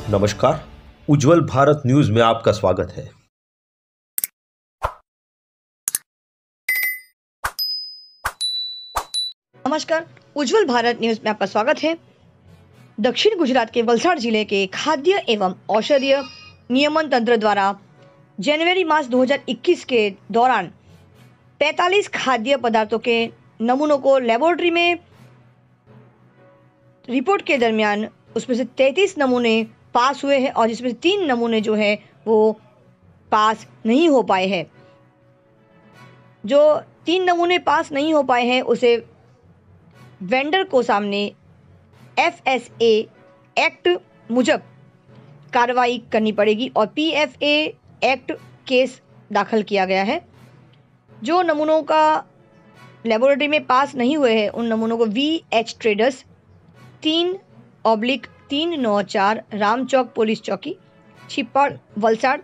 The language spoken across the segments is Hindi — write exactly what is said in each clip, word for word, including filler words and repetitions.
नमस्कार, उज्जवल भारत न्यूज में आपका स्वागत है। नमस्कार, उज्जवल भारत न्यूज में आपका स्वागत है। दक्षिण गुजरात के वलसाड जिले के खाद्य एवं औषधीय नियमन तंत्र द्वारा जनवरी मास दो हज़ार इक्कीस के दौरान पैंतालीस खाद्य पदार्थों के नमूनों को लेबोरेटरी में रिपोर्ट के दरमियान उसमें से तैंतीस नमूने पास हुए हैं और जिसमें से तीन नमूने जो है वो पास नहीं हो पाए हैं। जो तीन नमूने पास नहीं हो पाए हैं उसे वेंडर को सामने एफ एस ए एक्ट मुजब कार्रवाई करनी पड़ेगी और P F A act case दाखिल किया गया है। जो नमूनों का लेबोरेटरी में पास नहीं हुए हैं उन नमूनों को वी एच ट्रेडर्स तीन ऑब्लिक तीन नौ चार रामचौक पुलिस चौकी छिप्पड़ वलसाड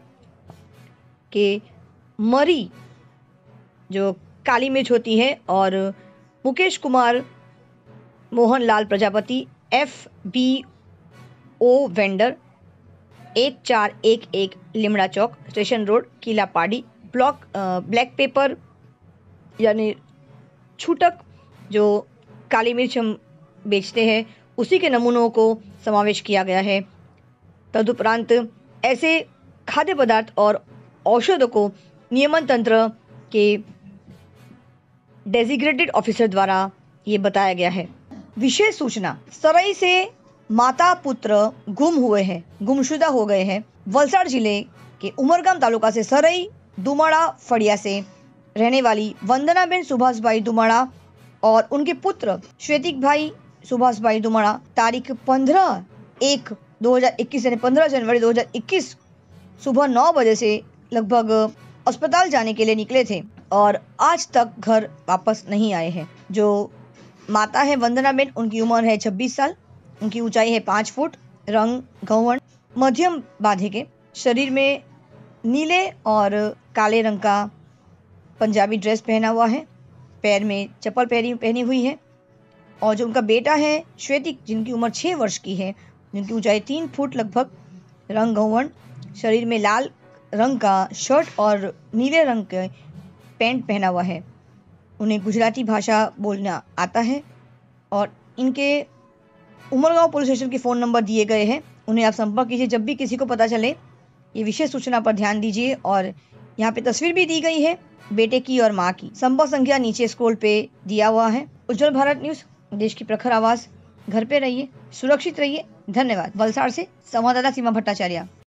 के मरी जो काली मिर्च होती है और Mukesh Kumar Mohanlal Prajapati F B O vendor एक चार एक एक लिमड़ा चौक station road Killa Pardi block black pepper यानी छूटक जो काली मिर्च हम बेचते हैं उसी के नमूनों को समावेश किया गया है। तदुपरांत ऐसे खाद्य पदार्थ और औषधों को नियमन तंत्र के डेजिग्नेटेड ऑफिसर द्वारा ये बताया गया है। विशेष सूचना, सरई से माता पुत्र गुम हुए हैं गुमशुदा हो गए हैं। वलसाड जिले के उमरगाम तालुका से सरई दुमाड़ा फड़िया से रहने वाली वंदनाबेन सुभाष भाई दुमाड़ा और उनके पुत्र श्वेतिक भाई सुभाष भाई दुमाड़ा तारीख पंद्रह एक दो हज़ार इक्कीस यानी पंद्रह जनवरी दो हज़ार इक्कीस सुबह नौ बजे से लगभग अस्पताल जाने के लिए निकले थे और आज तक घर वापस नहीं आए हैं। जो माता है वंदनाबेन, उनकी उम्र है छब्बीस साल, उनकी ऊंचाई है पाँच फुट, रंग गौवर्ण मध्यम बाधे के, शरीर में नीले और काले रंग का पंजाबी ड्रेस पहना हुआ है, पैर में चप्पल पहनी पहनी हुई है। और जो उनका बेटा है श्वेतिक, जिनकी उम्र छः वर्ष की है, जिनकी ऊंचाई तीन फुट लगभग, रंग गौवर्ण, शरीर में लाल रंग का शर्ट और नीले रंग के पैंट पहना हुआ है। उन्हें गुजराती भाषा बोलना आता है और इनके उमरगांव पुलिस स्टेशन के फ़ोन नंबर दिए गए हैं, उन्हें आप संपर्क कीजिए जब भी किसी को पता चले। ये विशेष सूचना पर ध्यान दीजिए और यहाँ पे तस्वीर भी दी गई है बेटे की और माँ की। संपर्क संख्या नीचे स्क्रॉल पे दिया हुआ है। उज्जवल भारत न्यूज़, देश की प्रखर आवाज़। घर पे रहिए, सुरक्षित रहिए। धन्यवाद। वलसाड से संवाददाता सीमा भट्टाचार्य।